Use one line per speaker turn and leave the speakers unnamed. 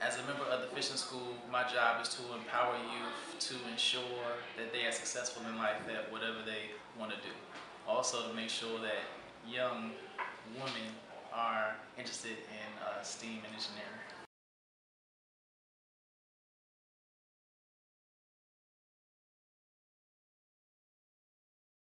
As a member of the fishing school, my job is to empower youth to ensure that they are successful in life at whatever they want to do. Also to make sure that young women are interested in STEAM and engineering.